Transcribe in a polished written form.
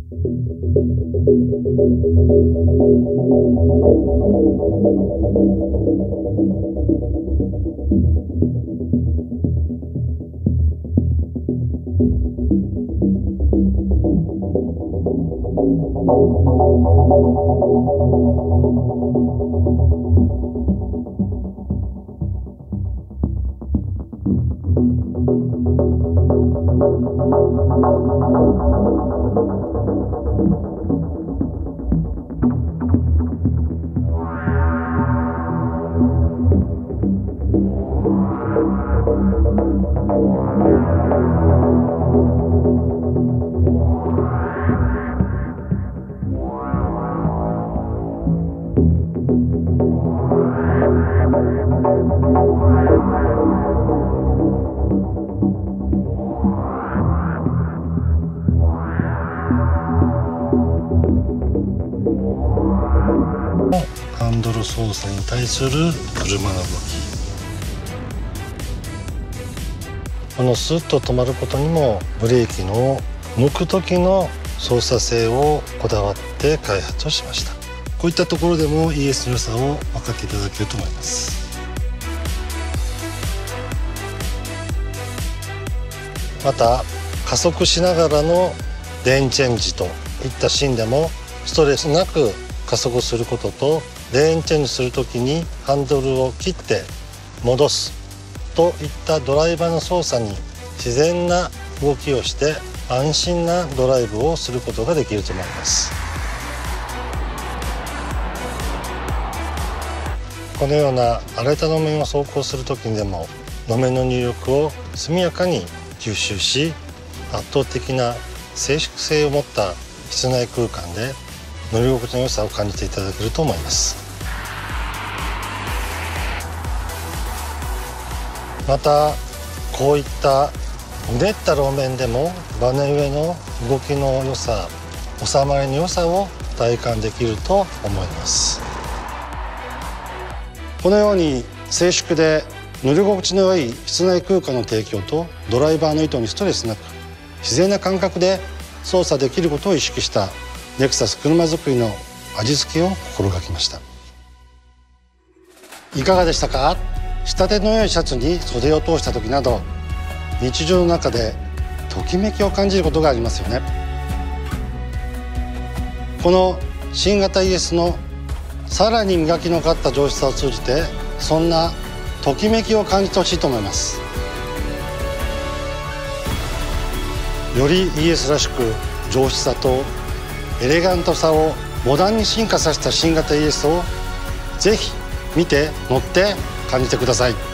ハンドル操作に対する車の動き、このスッと止まることにもブレーキの抜く時の操作性をこだわって開発をしました。こういったところでも ES の良さを分かっていただけると思います。また加速しながらのレーンチェンジといったシーンでもストレスなく加速することと、レーンチェンジするときにハンドルを切って戻すといったドライバーの操作に自然な動きをして安心なドライブをすることができると思います。このような荒れた路面を走行するときにでも路面の入力を速やかに吸収し、圧倒的な静粛性を持った室内空間で乗り心地の良さを感じていただけると思います。またこういったうねった路面でもバネ上の動きの良さ、収まりの良さを体感できると思います。このように静粛で乗り心地の良い室内空間の提供と、ドライバーの意図にストレスなく自然な感覚で操作できることを意識したレクサス車作りの味付けを心がけました。いかがでしたか？仕立ての良いシャツに袖を通した時など、日常の中でときめきを感じることがありますよね。この新型 ES のさらに磨きのかった上質さを通じて、そんなときめきを感じてほしいと思います。より ES らしく上質さとエレガントさをモダンに進化させた新型 ES をぜひ見て乗って感じてください。